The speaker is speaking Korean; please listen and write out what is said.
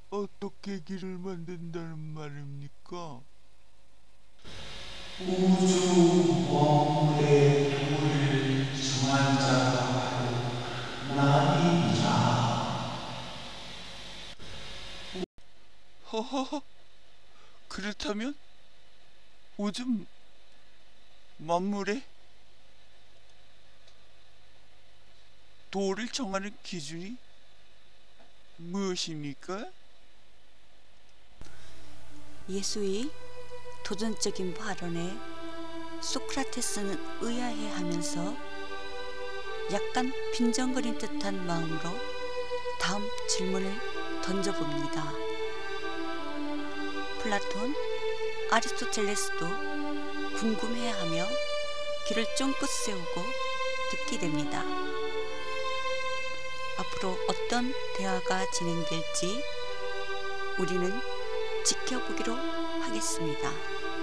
어떻게 길을 만든다는 말입니까? 우주 만물의 도를 정한 자가 바로 나이다. 허허허. 그렇다면 요즘 만물의 도를 정하는 기준이 무엇입니까? 예수의 도전적인 발언에 소크라테스는 의아해하면서 약간 빈정거린 듯한 마음으로 다음 질문을 던져봅니다. 플라톤, 아리스토텔레스도 궁금해하며 귀를 쫑긋 세우고 듣게 됩니다. 앞으로 어떤 대화가 진행될지 우리는 지켜보기로 하겠습니다.